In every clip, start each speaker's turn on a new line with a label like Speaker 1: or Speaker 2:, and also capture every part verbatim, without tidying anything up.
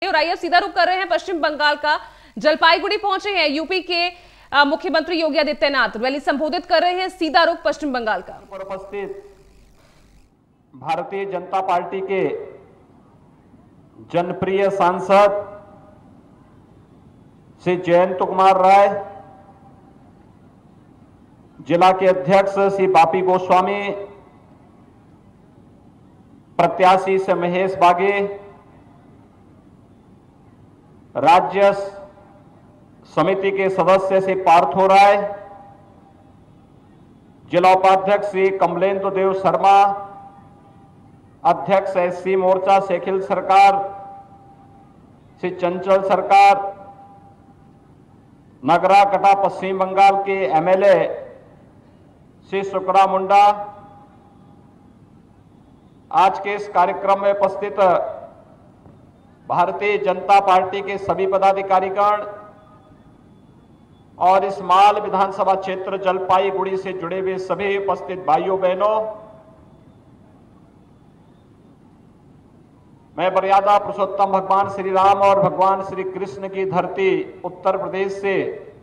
Speaker 1: और आइए सीधा रुख कर रहे हैं पश्चिम बंगाल का। जलपाईगुड़ी पहुंचे हैं यूपी के मुख्यमंत्री योगी आदित्यनाथ, रैली संबोधित कर रहे हैं। सीधा रुख पश्चिम बंगाल का।
Speaker 2: पर उपस्थित भारतीय जनता पार्टी के जनप्रिय सांसद श्री जयंत कुमार राय, जिला के अध्यक्ष श्री बापी गोस्वामी, प्रत्याशी से महेश बागे, राज्य समिति के सदस्य श्री पार्थो राय, जिला उपाध्यक्ष श्री कमलेंद्र देव शर्मा, अध्यक्ष एससी मोर्चा शेखिल सरकार श्री चंचल सरकार, नगरा कटा पश्चिम बंगाल के एमएलए श्री शुक्रा मुंडा, आज के इस कार्यक्रम में उपस्थित भारतीय जनता पार्टी के सभी पदाधिकारीगण और इस माल विधानसभा क्षेत्र जलपाईगुड़ी से जुड़े हुए सभी उपस्थित भाइयों बहनों, मैं मर्यादा पुरुषोत्तम भगवान श्री राम और भगवान श्री कृष्ण की धरती उत्तर प्रदेश से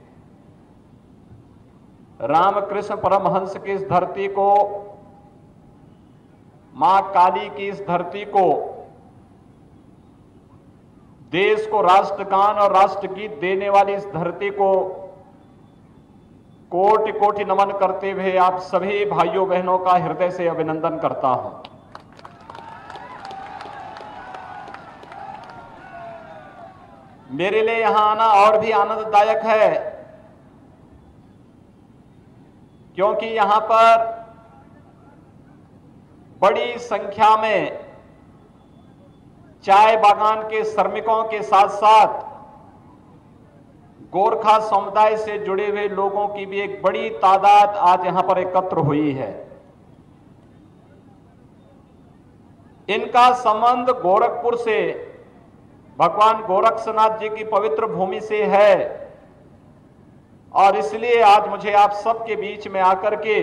Speaker 2: रामकृष्ण परमहंस की इस धरती को, मां काली की इस धरती को, देश को राष्ट्रगान और राष्ट्रगीत देने वाली इस धरती को कोटि कोटि नमन करते हुए आप सभी भाइयों बहनों का हृदय से अभिनंदन करता हूं। मेरे लिए यहां आना और भी आनंददायक है, क्योंकि यहां पर बड़ी संख्या में चाय बागान के श्रमिकों के साथ साथ गोरखा समुदाय से जुड़े हुए लोगों की भी एक बड़ी तादाद आज यहां पर एकत्र हुई है। इनका संबंध गोरखपुर से, भगवान गोरक्षनाथ जी की पवित्र भूमि से है और इसलिए आज मुझे आप सबके बीच में आकर के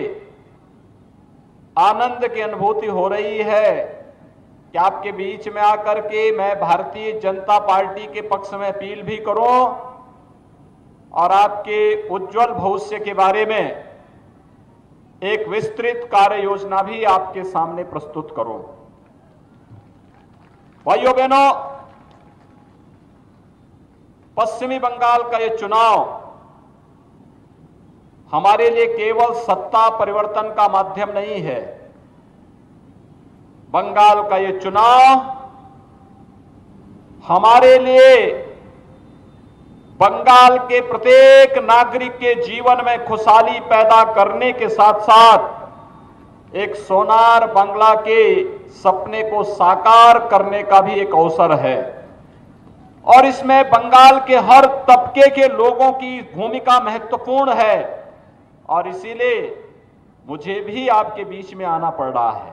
Speaker 2: आनंद की अनुभूति हो रही है कि आपके बीच में आकर के मैं भारतीय जनता पार्टी के पक्ष में अपील भी करूं और आपके उज्जवल भविष्य के बारे में एक विस्तृत कार्य योजना भी आपके सामने प्रस्तुत करूं। भाइयों बहनों, पश्चिमी बंगाल का यह चुनाव हमारे लिए केवल सत्ता परिवर्तन का माध्यम नहीं है। बंगाल का यह चुनाव हमारे लिए बंगाल के प्रत्येक नागरिक के जीवन में खुशहाली पैदा करने के साथ साथ एक सोनार बांग्ला के सपने को साकार करने का भी एक अवसर है और इसमें बंगाल के हर तबके के लोगों की भूमिका महत्वपूर्ण है और इसीलिए मुझे भी आपके बीच में आना पड़ रहा है।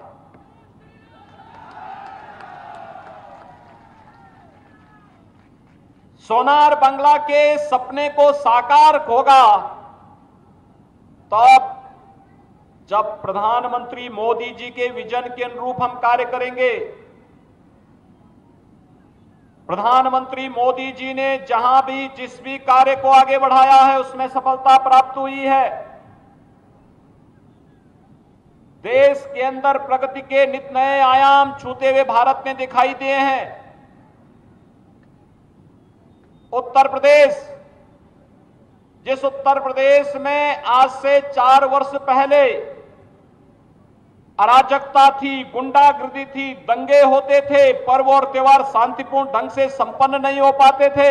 Speaker 2: सोनार बांग्ला के सपने को साकार होगा तब जब प्रधानमंत्री मोदी जी के विजन के अनुरूप हम कार्य करेंगे। प्रधानमंत्री मोदी जी ने जहां भी जिस भी कार्य को आगे बढ़ाया है उसमें सफलता प्राप्त हुई है। देश के अंदर प्रगति के नित नए आयाम छूते हुए भारत में दिखाई दिए हैं। उत्तर प्रदेश, जिस उत्तर प्रदेश में आज से चार वर्ष पहले अराजकता थी, गुंडागर्दी थी, दंगे होते थे, पर्व और त्योहार शांतिपूर्ण ढंग से संपन्न नहीं हो पाते थे,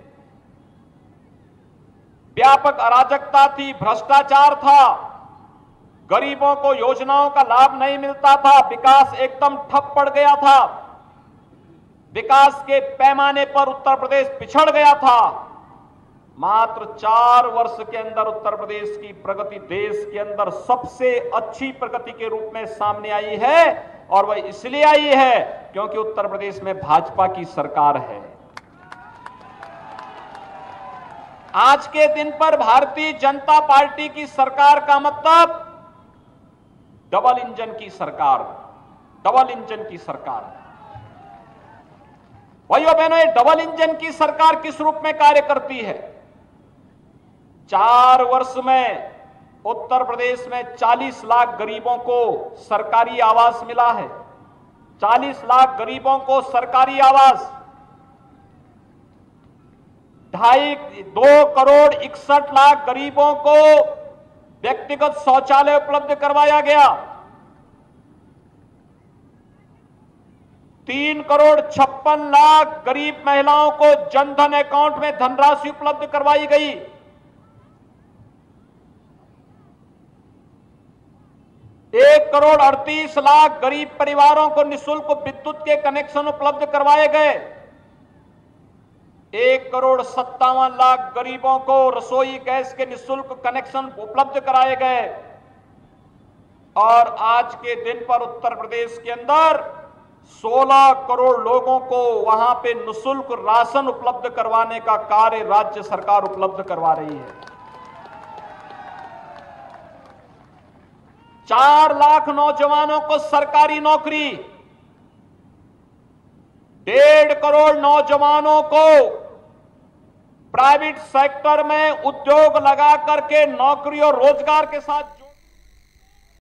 Speaker 2: व्यापक अराजकता थी, भ्रष्टाचार था, गरीबों को योजनाओं का लाभ नहीं मिलता था, विकास एकदम ठप पड़ गया था, विकास के पैमाने पर उत्तर प्रदेश पिछड़ गया था। मात्र चार वर्ष के अंदर उत्तर प्रदेश की प्रगति देश के अंदर सबसे अच्छी प्रगति के रूप में सामने आई है और वह इसलिए आई है क्योंकि उत्तर प्रदेश में भाजपा की सरकार है। आज के दिन पर भारतीय जनता पार्टी की सरकार का मतलब डबल इंजन की सरकार, डबल इंजन की सरकार। भाइयों बहनों, ये डबल इंजन की सरकार किस रूप में कार्य करती है? चार वर्ष में उत्तर प्रदेश में चालीस लाख गरीबों को सरकारी आवास मिला है। चालीस लाख गरीबों को सरकारी आवास, ढाई दो करोड़ इकसठ लाख गरीबों को व्यक्तिगत शौचालय उपलब्ध करवाया गया। तीन करोड़ छप्पन लाख गरीब महिलाओं को जनधन अकाउंट में धनराशि उपलब्ध करवाई गई। एक करोड़ अड़तीस लाख गरीब परिवारों को निःशुल्क विद्युत के कनेक्शन उपलब्ध करवाए गए। एक करोड़ सत्तावन लाख गरीबों को रसोई गैस के निःशुल्क कनेक्शन उपलब्ध कराए गए। और आज के दिन पर उत्तर प्रदेश के अंदर सोलह करोड़ लोगों को वहां पे निःशुल्क राशन उपलब्ध करवाने का कार्य राज्य सरकार उपलब्ध करवा रही है। चार लाख नौजवानों को सरकारी नौकरी, डेढ़ करोड़ नौजवानों को प्राइवेट सेक्टर में उद्योग लगा करके नौकरी और रोजगार के साथ